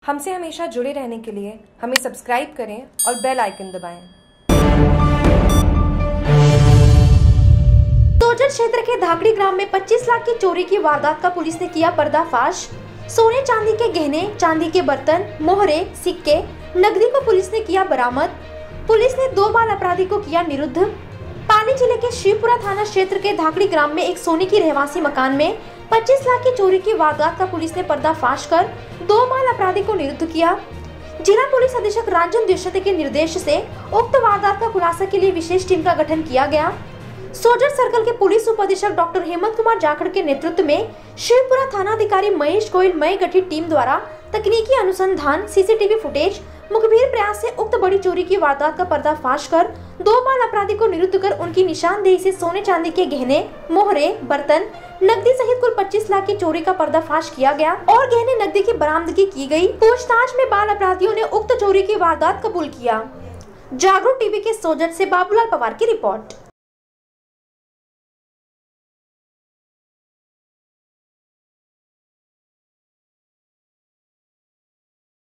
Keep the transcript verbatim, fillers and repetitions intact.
हमसे हमेशा जुड़े रहने के लिए हमें सब्सक्राइब करें और बेल आइकन दबाएं। सोजत क्षेत्र के धाकड़ी ग्राम में पच्चीस लाख की चोरी की वारदात का पुलिस ने किया पर्दाफाश। सोने चांदी के गहने, चांदी के बर्तन, मोहरे, सिक्के, नकदी को पुलिस ने किया बरामद। पुलिस ने दो बाल अपराधी को किया निरुद्ध। पाली जिले के शिवपुरा थाना क्षेत्र के धाकड़ी ग्राम में एक सोने की रहवासी मकान में पच्चीस लाख की चोरी की वारदात का पुलिस ने पर्दाफाश कर दो बाल अपराधी को निरुद्ध किया। जिला पुलिस अधीक्षक रंजन द्विवेदी के निर्देश से उक्त वारदात का खुलासा के लिए विशेष टीम का गठन किया गया। सोजत सर्कल के पुलिस उप अधीक्षक डॉक्टर हेमंत कुमार जाखड़ के नेतृत्व में शिवपुरा थाना अधिकारी महेश गोयल मय गठित टीम द्वारा तकनीकी अनुसंधान, सीसीटीवी फुटेज, मुखबिर प्रयास से उक्त बड़ी चोरी की वारदात का पर्दाफाश कर दो बाल अपराधी को निरुद्ध कर उनकी निशानदेही से सोने चांदी के गहने, मोहरे, बर्तन, नकदी सहित कुल पच्चीस लाख की चोरी का पर्दाफाश किया गया और गहने नकदी की बरामदगी की गई। पूछताछ में बाल अपराधियों ने उक्त चोरी की वारदात कबूल किया। जागरूक टीवी के सोजत से बाबूलाल पवार की रिपोर्ट।